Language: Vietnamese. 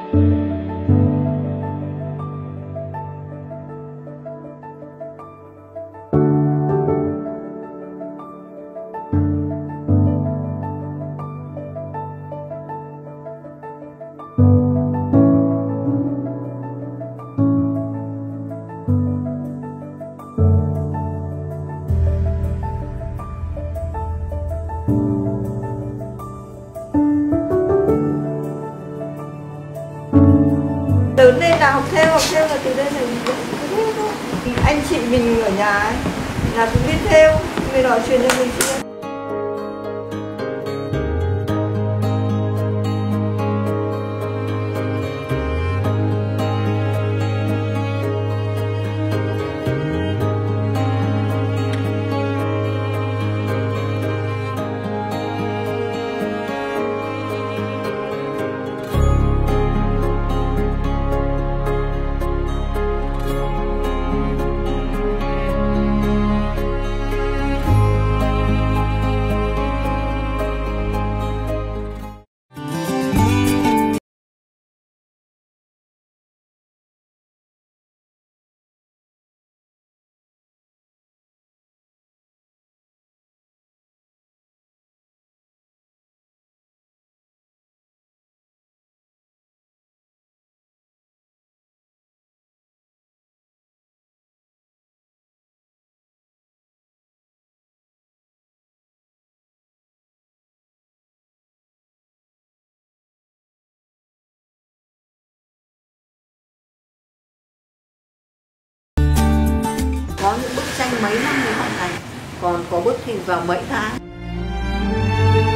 Lớn lên là học theo là từ đây là anh chị mình ở nhà ấy là cũng biết theo, người nói chuyện cho mình chưa. Có những bức tranh mấy năm mới hoàn thành, còn có bức thì vào mấy tháng.